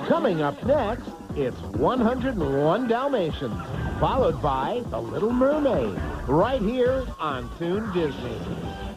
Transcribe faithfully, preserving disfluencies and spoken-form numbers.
Coming up next, it's one hundred and one Dalmatians, followed by The Little Mermaid, right here on Toon Disney.